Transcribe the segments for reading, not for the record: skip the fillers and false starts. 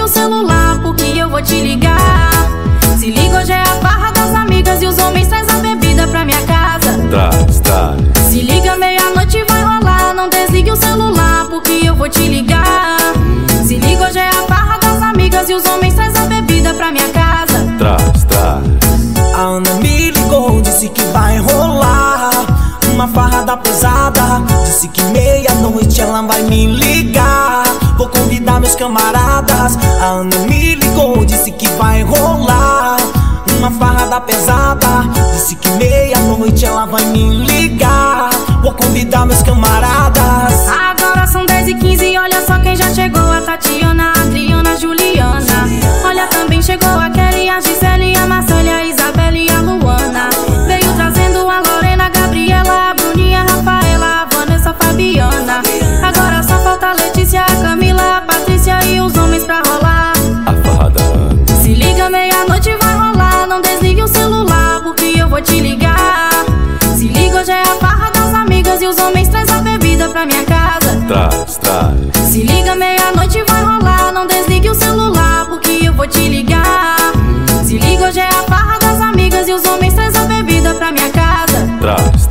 desligue o celular, porque eu vou te ligar. Se liga, hoje é a farra das amigas e os homens traz a bebida pra minha casa. Traz. Se liga, meia-noite vai rolar, não desligue o celular, porque eu vou te ligar. Se liga, hoje é a farra das amigas e os homens traz a bebida pra minha casa. Traz. A Ana me ligou, disse que vai rolar uma farrada pesada. Disse que meia-noite ela vai me ligar. Vou convidar meus camaradas. A Ana me ligou, disse que vai rolar uma farrada pesada. Disse que meia-noite ela vai me ligar. Vou convidar meus camaradas. Agora são 10h15, olha só quem já chegou. A Tatiana, a Adriana, a Juliana. Olha, também chegou a Kelly, a Gisele, a Marcélia, a Isabelle e a Luana. Veio trazendo a Lorena, a Gabriela, a Bruninha, a Rafaela, a Vanessa, a Fabiana. Agora só falta a Letícia, a Camila, a Patrícia e os homens pra rolar a farrada. Se liga, meia-noite vai rolar, não desligue o celular, porque eu vou te ligar. Se liga, hoje é a farra das amigas e os homens traz a bebida pra minha casa. Traz. Se liga, meia-noite vai rolar, não desligue o celular, porque eu vou te ligar. Se liga, hoje é a farra das amigas e os homens traz a bebida pra minha casa. Traz.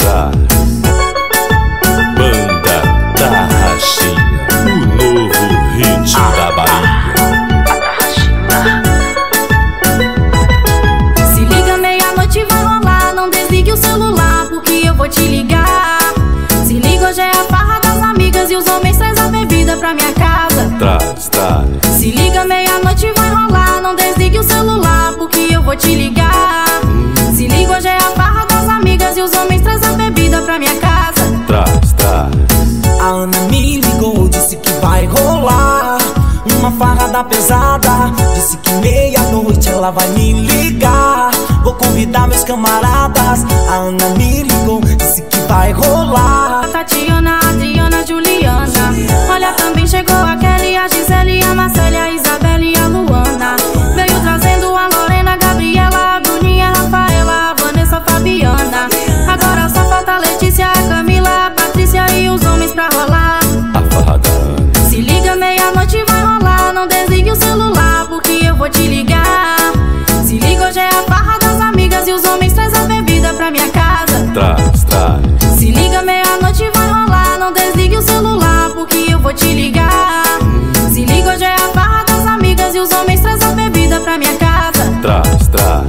Banda Tarraxinha, o novo hit da Bahia. Se liga, meia-noite vai rolar, não desligue o celular, porque eu vou te ligar. Se liga, hoje é a farra das amigas e os homens traz a bebida pra minha casa. Traz. Se liga, meia-noite vai rolar, não desligue o celular, porque eu vou te ligar. Se liga, hoje é a farra das amigas e os homens traz a bebida pra minha casa. Traz. A Ana me ligou, disse que vai rolar uma farrada pesada. Disse que meia-noite ela vai me ligar. Vou convidar meus camaradas. A Ana me ligou, disse que vai rolar A Tatiana, a Adriana, a Juliana. Olha, também chegou a Kelly, a Gisele, a Marcélia, a Isabelle e a Luana. Veio trazendo a Lorena, a Gabriela, a Bruninha, a Rafaela, a Vanessa, a Fabiana. Agora só falta a Letícia, a Camila, a Patrícia e os homens pra rolar A farrada. Se liga, meia-noite vai rolar, não desligue o celular, porque eu vou te ligar. Se liga, hoje é a farra das amigas e os homens traz a bebida pra minha casa. Traz. Se liga, meia-noite vai rolar, não desligue o celular, porque eu vou te ligar. Se liga, hoje é a farra das amigas e os homens traz a bebida pra minha casa. Traz.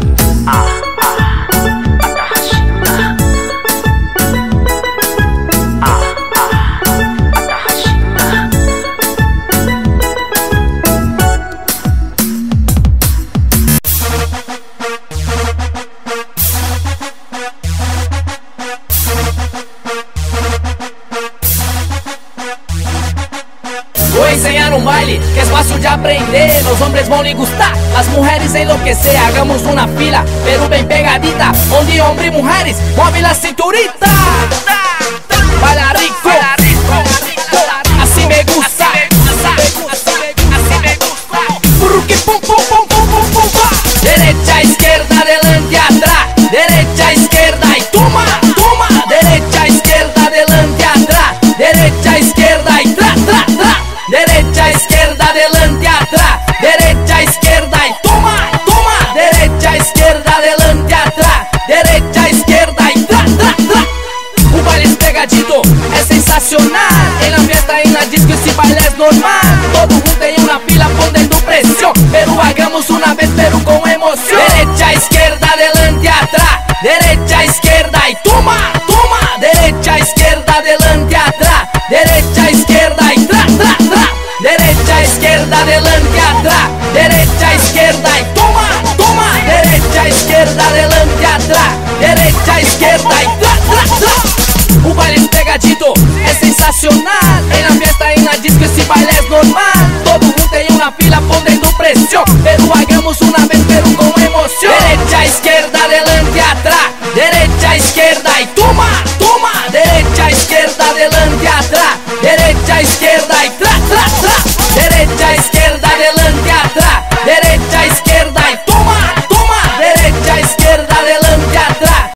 Vou ensinar um baile que é fácil de aprender. Os homens vão lhe gustar, as mulheres enlouquecer. Hagamos uma fila, pero bem pegadita, onde homens e mulheres movem a cinturita. Baila rico, assim me gusta, assim me gusta. Porque pum pum pum pum pum pum pum. Derecha, izquierda, adelante, atrás. Derecha, izquierda y toma, toma. Derecha, izquierda, adelante, atrás. Derecha, izquierda y tra, tra, tra. Derecha, izquierda, adelante, atrás. Derecha, izquierda y toma, toma. Derecha, izquierda, adelante, atrás. Derecha, izquierda y tra, tra, tra. O baile es pegadito, é sensacional. En la fiesta, en la disco, esse baile es normal. Todo mundo em uma fila poniendo presión, pero hagamos una vez, pero con emoción. Derecha, izquierda, adelante, atrás. Derecha, izquierda y toma, toma. Derecha, izquierda, adelante, atrás. Derecha, izquierda y tra, tra, tra. Derecha, izquierda, adelante, atrás. Derecha, izquierda y toma, toma. Derecha, izquierda, adelante, atrás. Derecha, izquierda y tra, tra, tra. O baile es pegadito, é sensacional. En la fiesta, en la disco, esse baile es normal. Todo mundo em uma fila poniendo presión, pero hagamos una vez, pero con emoción. Derecha, izquierda, adelante, atrás. Derecha, izquierda y toma, toma. Derecha, izquierda, adelante, atrás. Derecha, izquierda y tra.